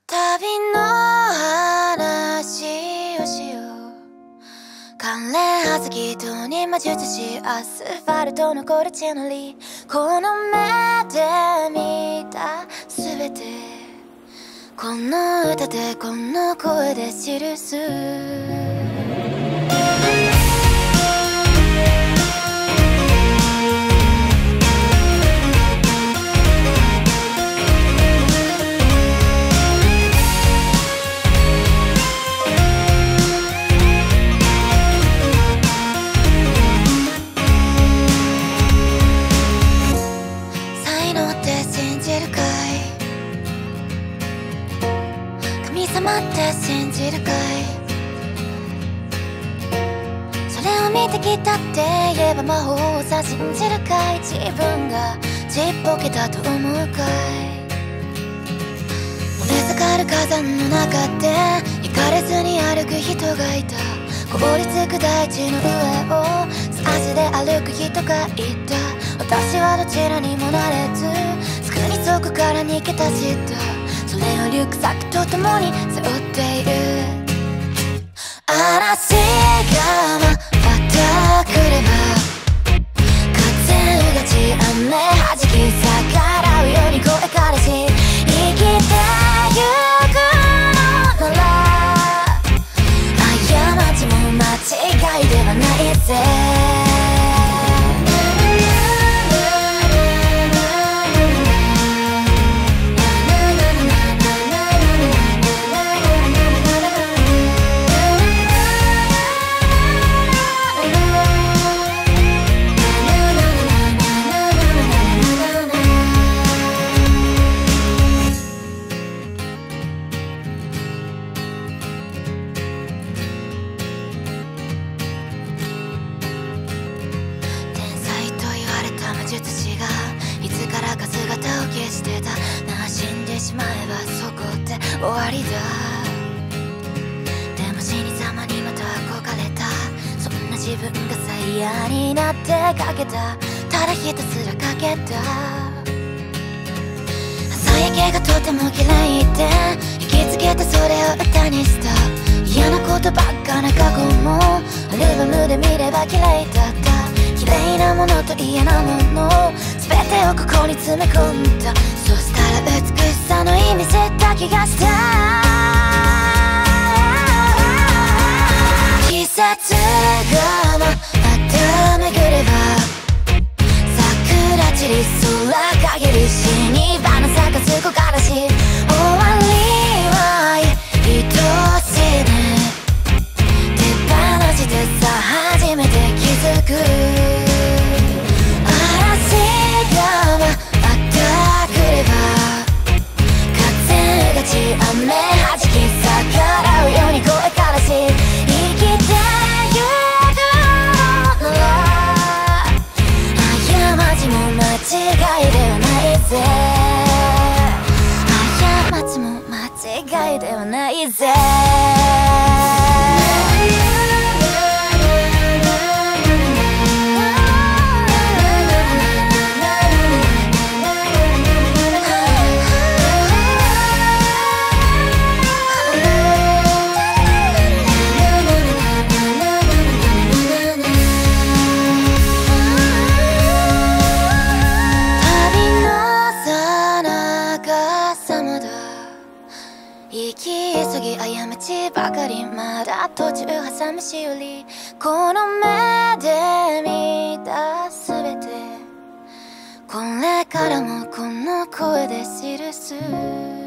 旅の話をしよう。関連発ギトに魔術師アスファルトのコルチェノリ、この目で見たすべて、この歌でこの声で記す。神様って信じるかい？それを見てきたって言えば魔法をさ信じるかい？自分がちっぽけだと思うかい？燃え盛る火山の中で惹かれずに歩く人がいた。凍りつく大地の上を素足で歩く人がいた。私はどちらにもなれずすぐにそこから逃げ出した。それをリュックサックとともに背負っている。嵐がまた来れば風がち雨弾き逆らうように声からし生きてゆくのなら過ちも間違いではないぜ。いつからか姿を消してた。なあ死んでしまえばそこで終わりだ。でも死に様にまた憧れた。そんな自分が最悪になってかけた。ただひたすらかけた。朝焼けがとても嫌いで引きつけてそれを歌にした。嫌なことばっかな過去もアルバムで見れば綺麗だった。綺麗なものと嫌なもの全てをここに詰め込んだ。そしたら美しさの意味知った気がした。季節がまた巡れば桜散り空陰り死に花咲かす木枯らし終わりは愛しいね。手放してさ初めて気づく。雨弾き逆らうように声からし生きてゆくのなら過ちも間違いではないぜ。過ちも間違いではないぜ。行き急ぎ過ちばかりまだ途中挟みしおり、この目で見たすべてこれからもこの声で記す。